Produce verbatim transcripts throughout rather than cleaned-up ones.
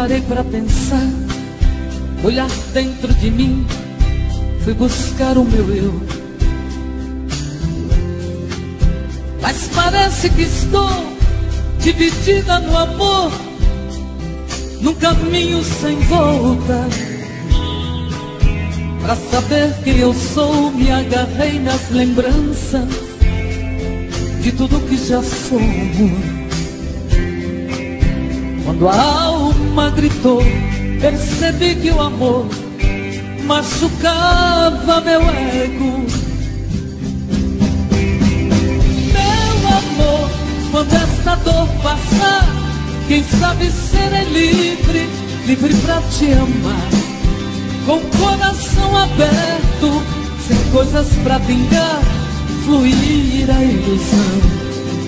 parei pra pensar, olhar dentro de mim, fui buscar o meu eu. Mas parece que estou dividida no amor, num caminho sem volta. Pra saber quem eu sou, me agarrei nas lembranças de tudo que já somos. Quando a alma gritou, percebi que o amor machucava meu ego. Meu amor, quando esta dor passar, quem sabe serei livre, livre pra te amar, com o coração aberto, sem coisas pra vingar, fluir a ilusão.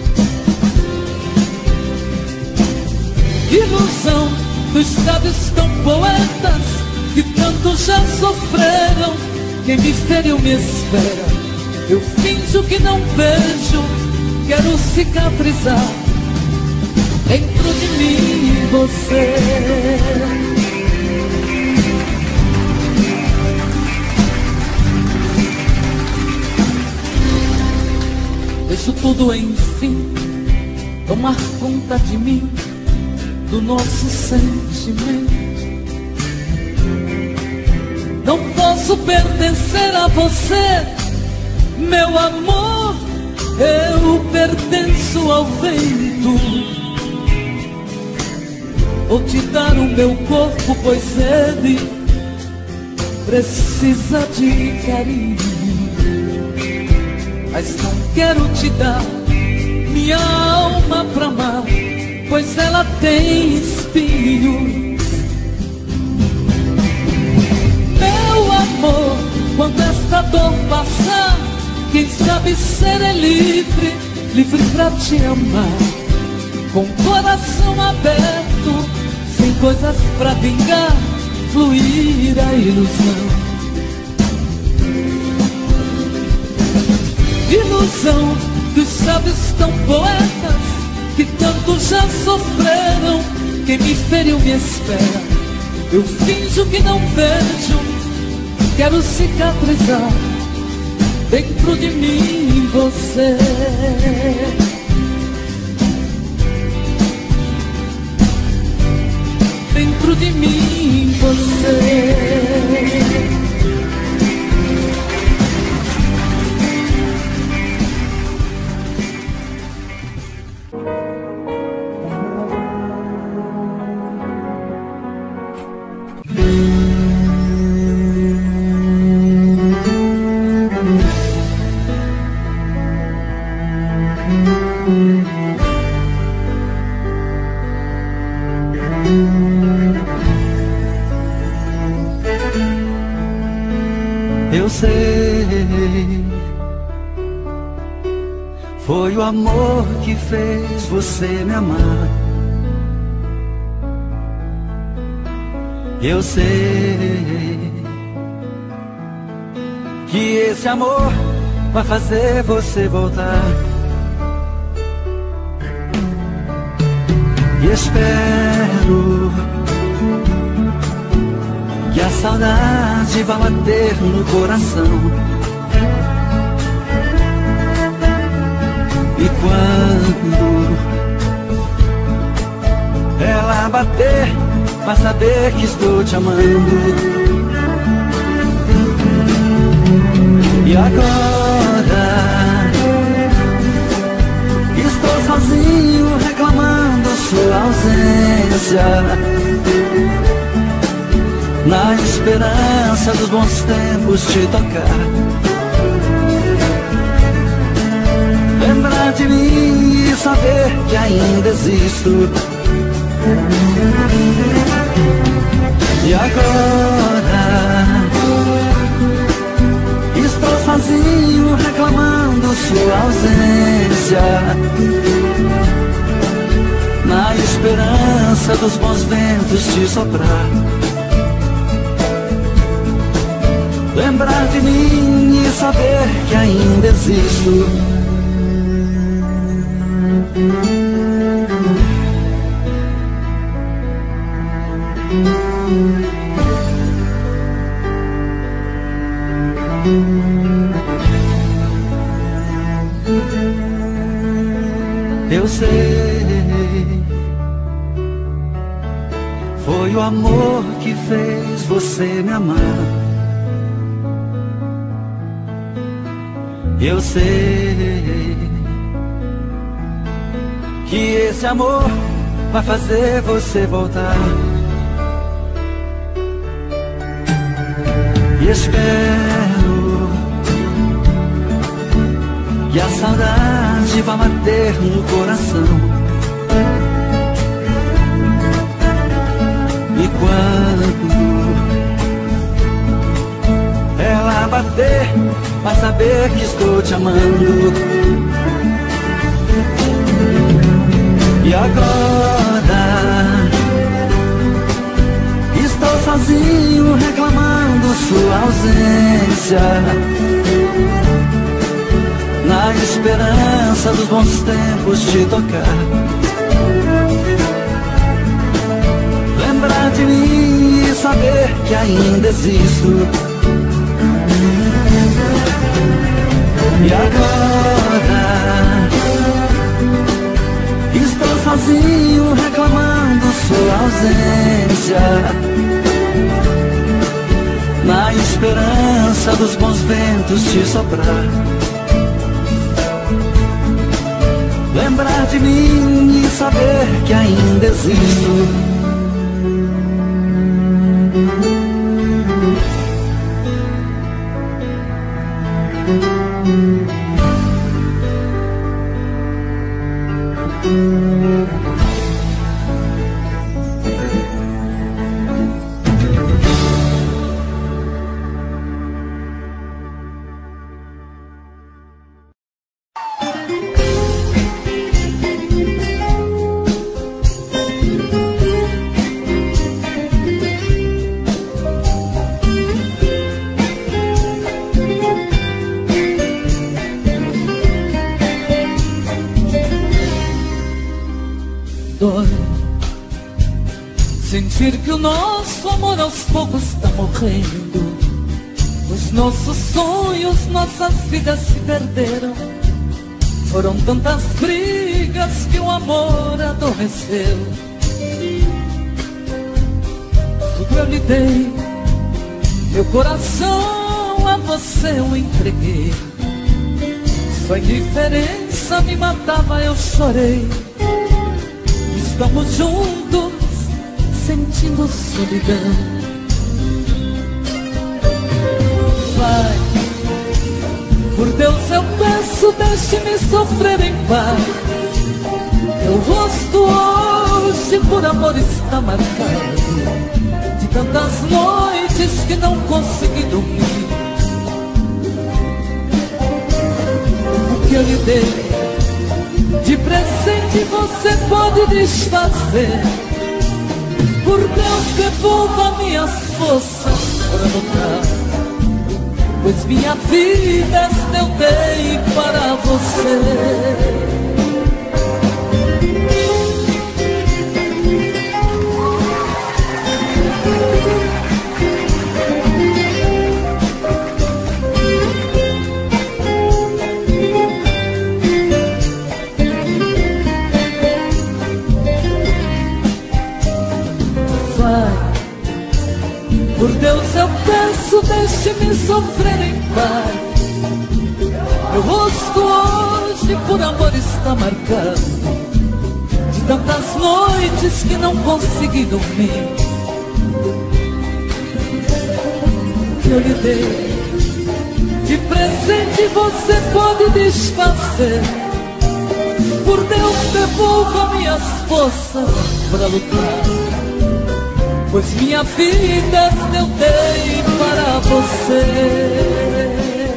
Ilusão dos sábios tão poetas que tanto já sofreram. Quem me feriu me espera, eu finjo que não vejo, quero cicatrizar dentro de mim você. Deixo tudo enfim tomar conta de mim, do nosso sentimento. Não posso pertencer a você, meu amor, eu pertenço ao vento. Vou te dar o meu corpo, pois ele precisa de carinho. Mas não quero te dar minha alma pra amar, pois ela tem espinhos. Meu amor, quando esta dor passar, quem sabe serei livre, livre pra te amar, com o coração aberto, sem coisas pra vingar, fluir a ilusão. Ilusão dos sábios tão poetas que tanto já sofreram. Quem me feriu me espera, eu finjo que não vejo, quero cicatrizar dentro de mim você. Dentro de mim você. Eu sei, foi o amor que fez você me amar. Eu sei que esse amor vai fazer você voltar. E espero que a saudade vá bater no coração. E quando ela bater, vai saber que estou te amando. E agora estou sozinho reclamando sua ausência, na esperança dos bons tempos te tocar, lembrar de mim e saber que ainda existo. E agora estou sozinho reclamando sua ausência, na esperança dos bons ventos te soprar, lembrar de mim e saber que ainda existo. Eu sei, foi o amor que fez você me amar. Eu sei que esse amor vai fazer você voltar. E espero que a saudade vá bater no coração. E quando ela bater, vai saber que estou te amando. E agora estou sozinho reclamando sua ausência, na esperança dos bons tempos te tocar. Lembrar de mim e saber que ainda existo. E agora estou sozinho reclamando sua ausência, na esperança dos bons ventos te soprar. Lembrar de mim e saber que ainda existo. Sentir que o nosso amor aos poucos está morrendo. Os nossos sonhos, nossas vidas se perderam. Foram tantas brigas que o amor adormeceu. Tudo eu lhe dei, meu coração a você eu entreguei. Sua indiferença me matava, eu chorei. Estamos juntos, sentindo solidão. Vai, por Deus eu peço, deixe-me sofrer em paz. Meu rosto hoje por amor está marcado, de tantas noites que não consegui dormir. O que eu lhe dei de presente você pode desfazer. Por Deus, devolva minhas forças para lutar, pois minha vida esta eu dei para você. Por Deus eu peço, deixe-me sofrer em paz. Meu rosto hoje por amor está marcado, de tantas noites que não consegui dormir. Que eu lhe dei de presente você pode desfazer. Por Deus, devolva minhas forças para lutar, pois minha vida eu dei para você.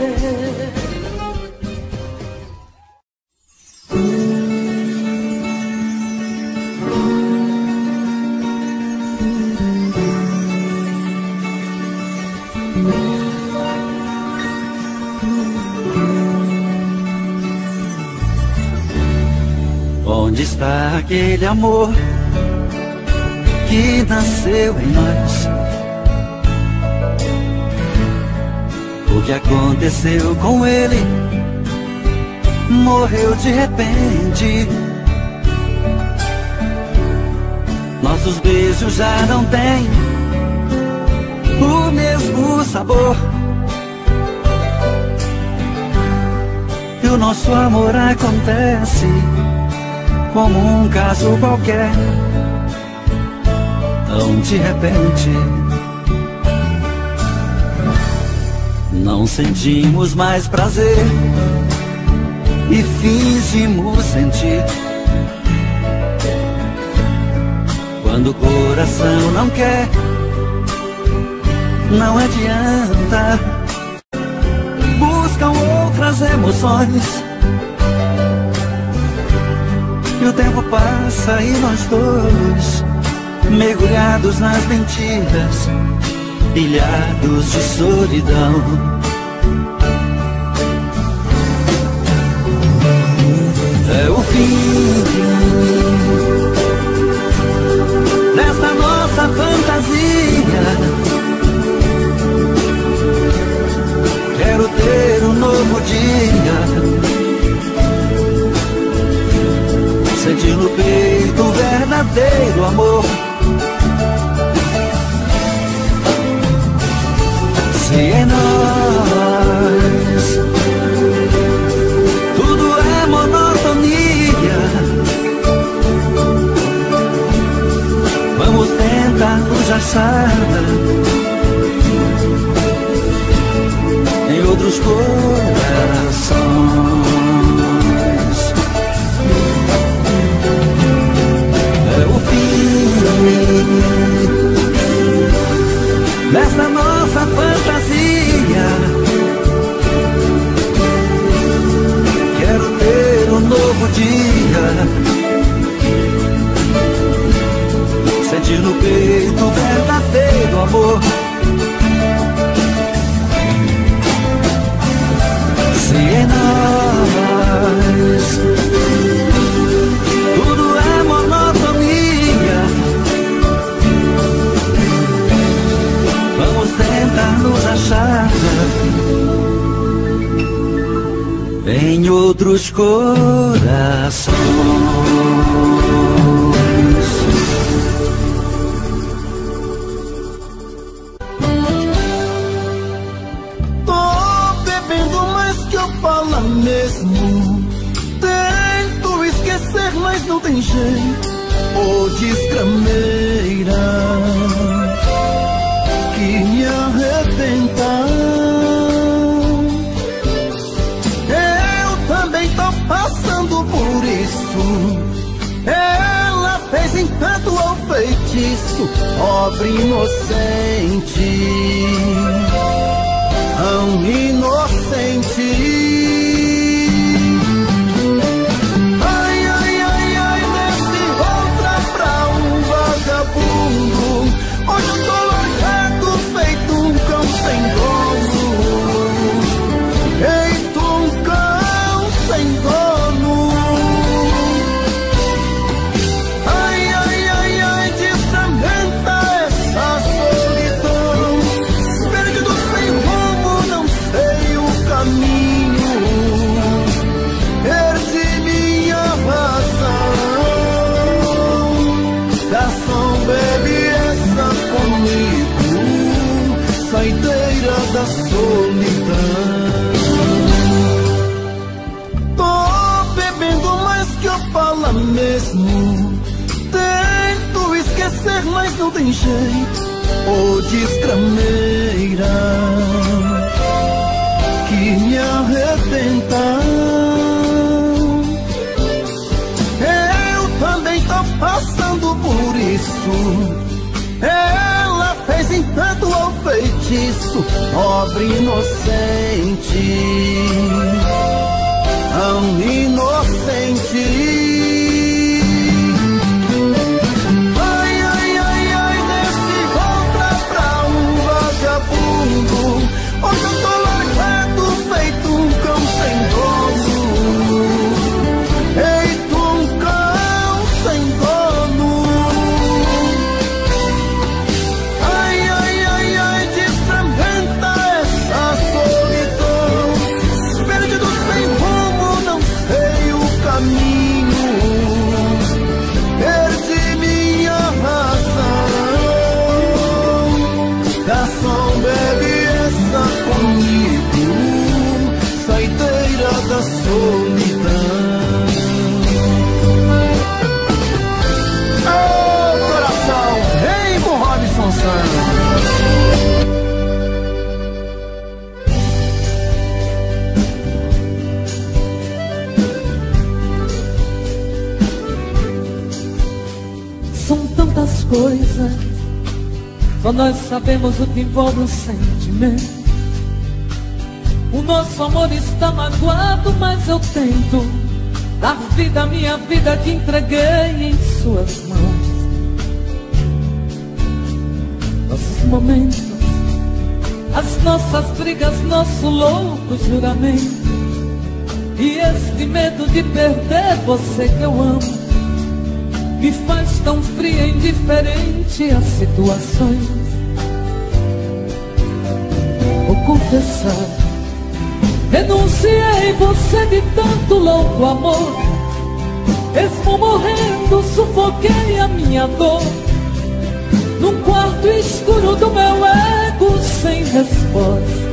Onde está aquele amor que nasceu em nós? O que aconteceu com ele? Morreu de repente. Nossos beijos já não têm o mesmo sabor. E o nosso amor acontece como um caso qualquer, tão de repente. Não sentimos mais prazer e fingimos sentir. Quando o coração não quer, não adianta. Buscam outras emoções. E o tempo passa e nós dois, mergulhados nas mentiras, ilhados de solidão. É o fim desta nossa fantasia. Quero ter um novo dia, sentir no peito o verdadeiro amor. Se em nós tudo é monotonia, vamos tentar nos achar em outros corações. É o fim desta nossa fantasia. Quero ter um novo dia, sentir no peito o verdadeiro amor. Se em nós tudo é monotonia, vamos tentar nos achar em outros corações. Mesmo tento esquecer, mas não tem jeito. Ô desgrameira que me arrebenta. Eu também tô passando por isso. Ela fez encanto ao feitiço, pobre inocente, tão inocente. Hoje eu tô largado, feito um cão sem dono. Feito um cão sem dono. Ai, ai, ai, ai, desamenta essa solidão. Perdido sem rumo, não sei o caminho. Perdi minha razão. Garçom, bebe comigo, saideira da solidão. Tô bebendo mais que eu falo mesmo. Tento esquecer, mas não tem jeito. Ô desgrameira que me arrebenta. Eu também tô passando por isso. Ela fez encanto ao feitiço, pobre inocente, tão inocente. Ai, ai, ai, ai, desse volta pra um vagabundo. Hoje eu tô largado, feito um cão sem dono. Feito um cão sem dono. Ai, ai, ai, ai, desamenta essa solidão. Só nós sabemos o que envolve o sentimento. O nosso amor está magoado, mas eu tento dar vida à minha vida que entreguei em suas mãos. Nossos momentos, as nossas brigas, nosso louco juramento, e este medo de perder você que eu amo me faz tão fria e indiferente às situações. Vou confessar, renunciei você de tanto louco amor. Mesmo morrendo, sufoquei a minha dor num quarto escuro do meu ego sem resposta.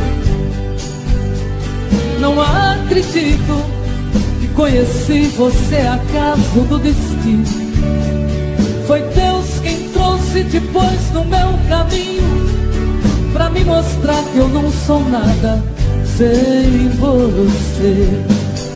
Não acredito que conheci você acaso do destino. Foi Deus quem trouxe depois no meu caminho pra me mostrar que eu não sou nada sem você.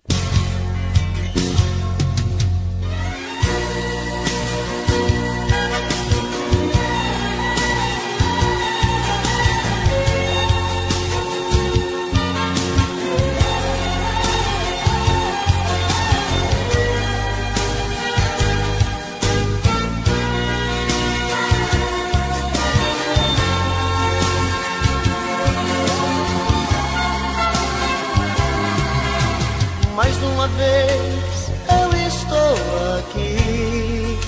Mais uma vez eu estou aqui,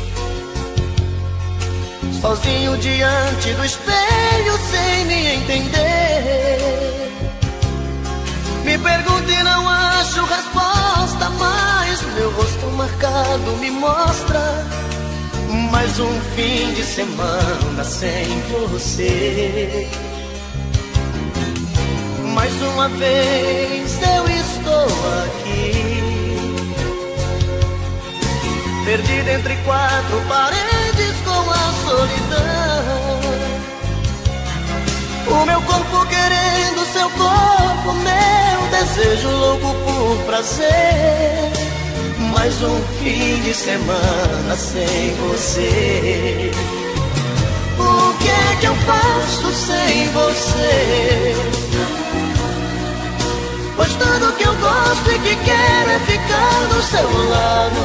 sozinho diante do espelho sem me entender. Me pergunto e não acho resposta, mas meu rosto marcado me mostra mais um fim de semana sem você. Mais uma vez eu estou aqui, perdido entre quatro paredes com a solidão. O meu corpo querendo seu corpo, meu desejo louco por prazer. Mais um fim de semana sem você. O que é que eu faço sem você? Pois tudo que eu gosto e que quero é ficar do seu lado.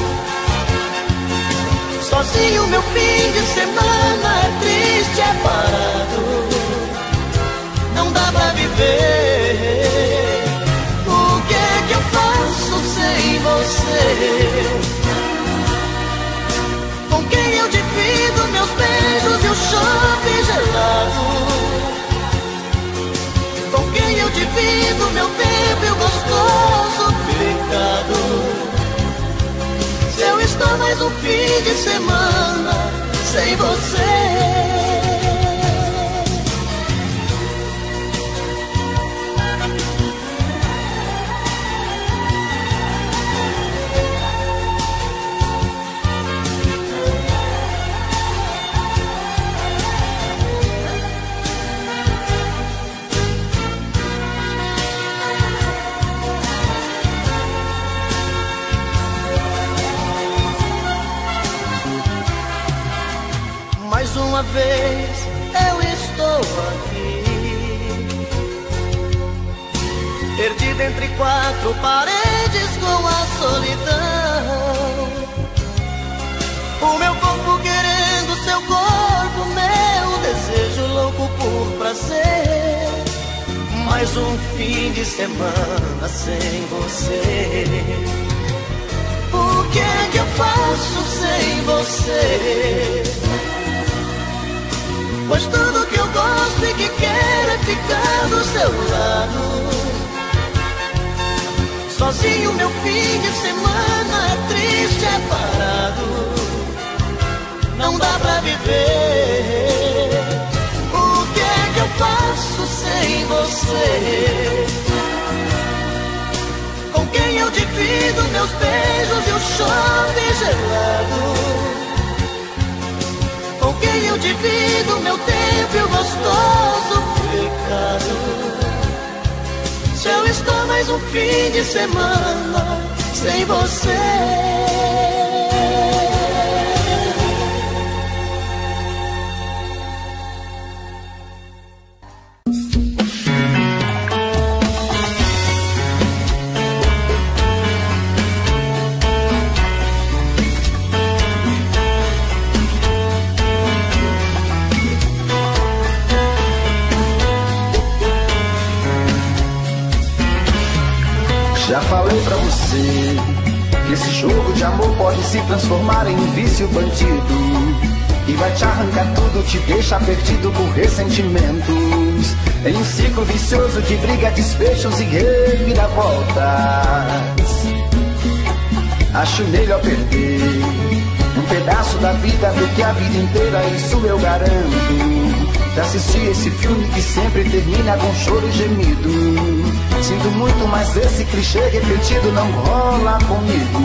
Sozinho meu fim de semana é triste, é parado. Não dá pra viver. O que é que eu faço sem você? Com quem eu divido meus beijos e o chope gelado? Com quem eu divido meu tempo e o gostoso pecado? Se eu estou mais um fim de semana sem você. Mais uma vez eu estou aqui, perdido entre quatro paredes com a solidão. O meu corpo querendo seu corpo, meu desejo louco por prazer. Mais um fim de semana sem você. O que é que eu faço sem você? Pois tudo que eu gosto e que quero é ficar do seu lado. Sozinho meu fim de semana é triste, é parado. Não dá pra viver. O que é que eu faço sem você? Com quem eu divido meus beijos e o chope gelado? Com quem eu divido meu tempo e o gostoso pecado? Se eu estou mais um fim de semana sem você. Já falei pra você que esse jogo de amor pode se transformar em um vício bandido, e vai te arrancar tudo, te deixa perdido por ressentimentos, em um ciclo vicioso de briga, desfechos e reviravoltas. Acho melhor perder um pedaço da vida do que a vida inteira, isso eu garanto. De assistir esse filme que sempre termina com choro e gemido. Sinto muito, mas esse clichê repetido não rola comigo.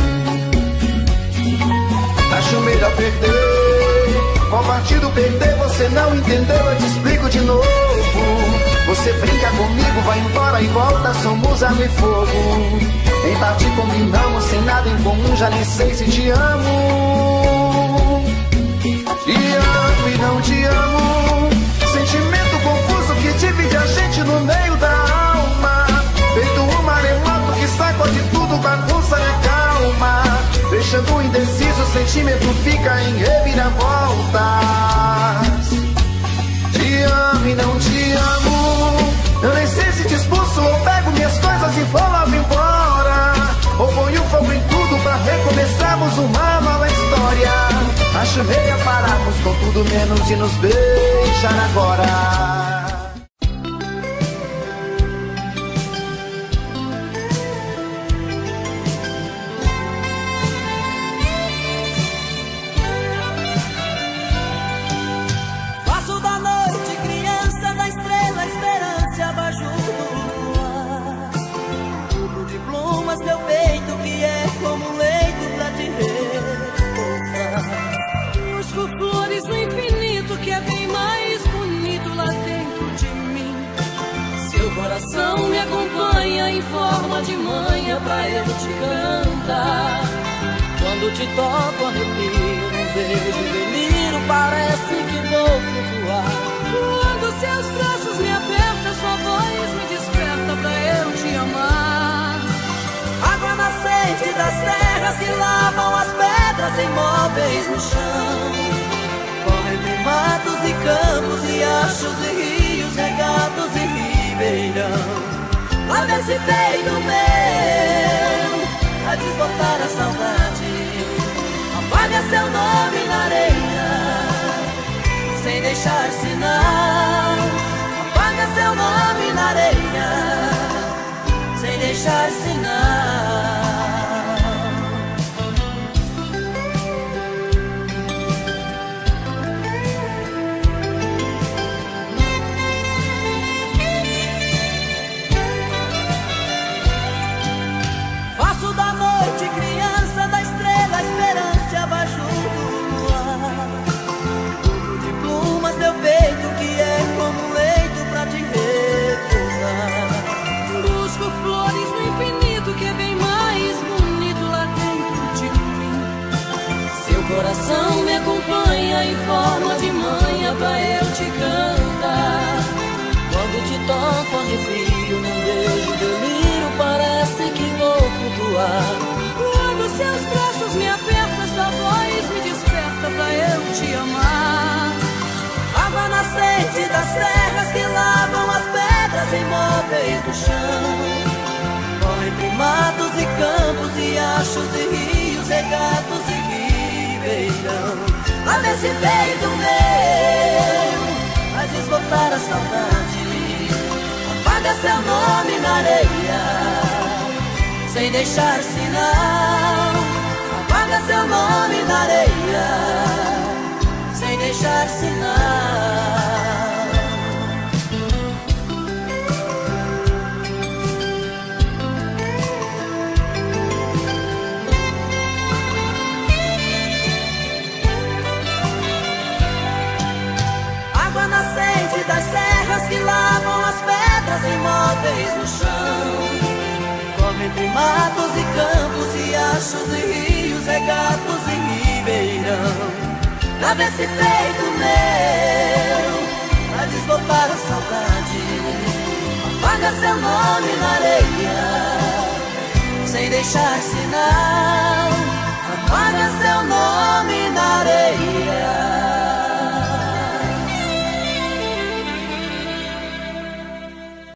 Acho melhor perder. Qual partido perder você não entendeu, eu te explico de novo. Você brinca comigo, vai embora e volta, somos arma e fogo. Em partir combinamos, sem nada em comum, já nem sei se te amo. Te amo e não te amo, sentimento confuso que divide a gente no meio da alma. Feito um maremoto que sacode tudo, bagunça na calma. Deixando indeciso, o sentimento fica em reviravoltas. Te amo e não te amo, eu nem sei se te expulso ou pego minhas coisas e vou logo embora, ou ponho fogo em tudo pra recomeçarmos uma nova história. Acho melhor pararmos com tudo menos de nos beijar agora. Me acompanha em forma de manha pra eu te cantar. Quando te toco arrepio, um beijo delírio, parece que vou flutuar. Quando seus braços me apertam, sua voz me desperta pra eu te amar. Água nascente das terras que lavam as pedras imóveis no chão. Corre entre matos e campos, riachos e rios, regatos e ribeirão. Lava esse peito meu a desbotar a saudade. Apaga seu nome na areia sem deixar sinal. Apaga seu nome na areia sem deixar sinal. Coração me acompanha em forma de manha pra eu te cantar. Quando te toco arrepio, num beijo delírio, parece que vou flutuar. Quando seus braços me apertam, sua voz me desperta pra eu te amar. Água nascente das terras que lavam as pedras imóveis do chão. Corre entre matos e campos, riachos e rios, regatos e rios. Lá nesse peito meu a desbotar a saudade. Apaga seu nome na areia sem deixar sinal. Apaga seu nome na areia sem deixar sinal. Das serras que lavam as pedras imóveis no chão. Corre entre matos e campos, riachos e rios, regatos e ribeirão. Lava esse peito meu a desbotar a saudade. Apaga seu nome na areia sem deixar sinal.